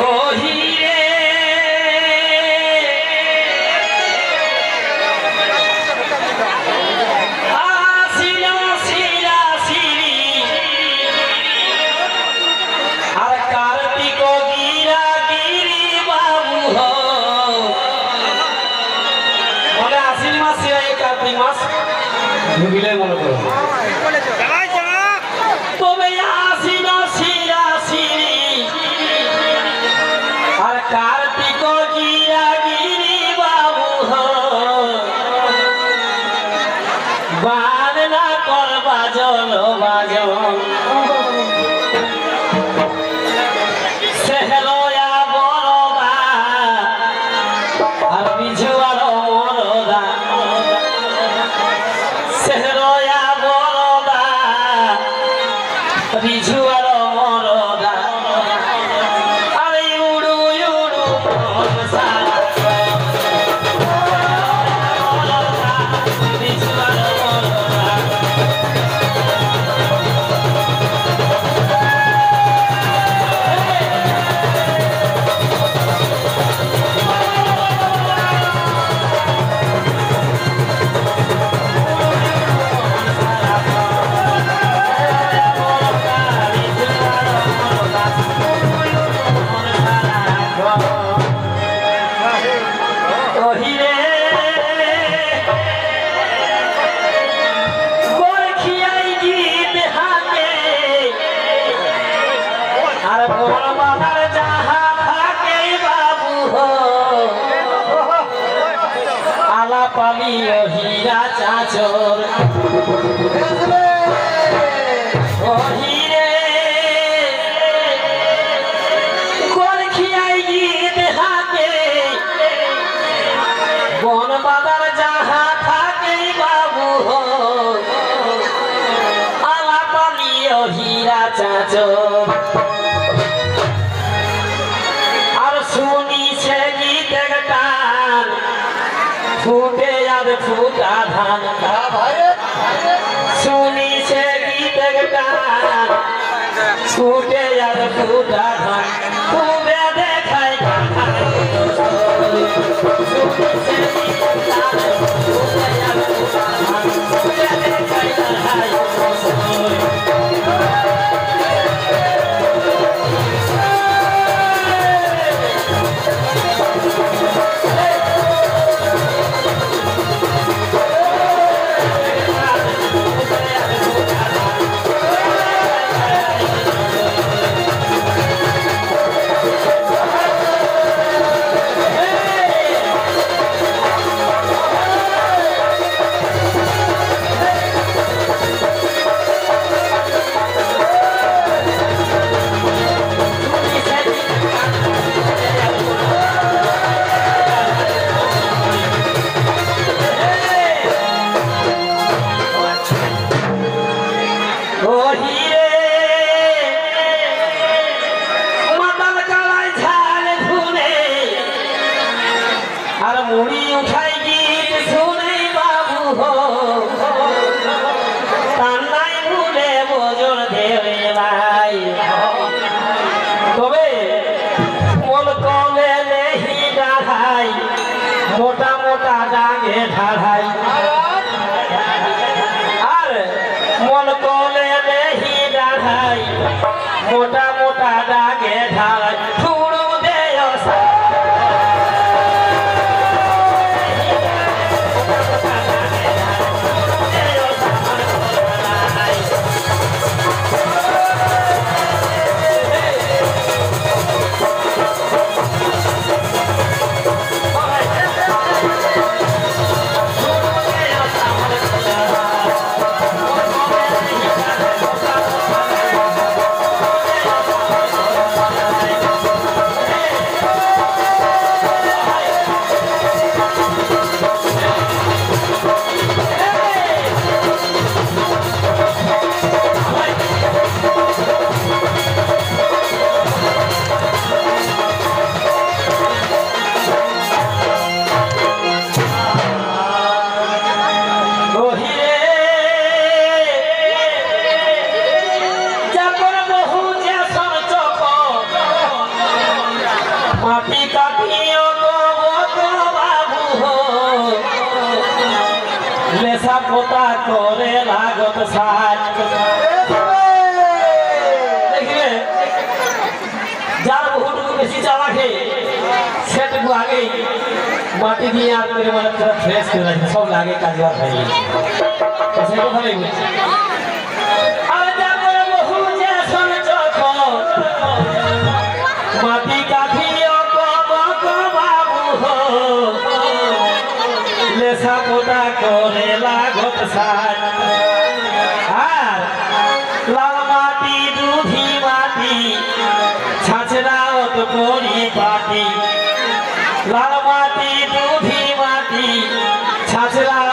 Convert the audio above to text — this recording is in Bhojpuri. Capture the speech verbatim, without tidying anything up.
ঢুকিলে মনে করো তবে আসিল শিরা শিরি আর কার্তিক গিরা গিরি বাবু বান না কর বাজন বাজন সেহলয়া বড়দা আর বিঝুয়ার মরদা সেহলয়া বড়দা বিঝুয়ার মরদা আরে উড়ু উড়ু সারা বিঝুয়ার মরদা পালিও হীরা চাচর ও হীরে কোন খিয়াই গীত হাতে বন বাদার যাহা থাকে বাবু আলা পালিও হীরা চাচর আর শুনি সে গীত গান फूटे याद फूटा धान सुनी से गीत गान फूटे याद फूटा धान खूबे देखाई सुनी से गीत गान फूटे याद फूटा धान खूबे देखाई मुड़ी उठाई गीत सुने बाबू हो तान्नाई भूले बोझर देवे लाई तबे मोल कले लेही डाढ़ाई मोटा मोटा डांगे ढाढ़ाई और मोल कले लेही डाढ़ाई मोटा मोटा डांगे ढाढ़ाई ठुड़ू दे माटी काटियो को वो तो बाबू हो लेसा पोता करे लागत साथ देखिए जार बहुत बेसी चाला के सेट को आगे माटी दिए आप मेरे मतलब थोड़ा फ्रेश कर रहे सब लागे काजवा भाई ऐसे को भले अरे जा मेरे बहु जे सन चखो माटी काटियो को को बाबू हो लेसा पोता करे लागत साथ हां लाल माटी दूधी माटी छाछरावत पोरी पाटी लाल माटी दूधी माटी छाछरा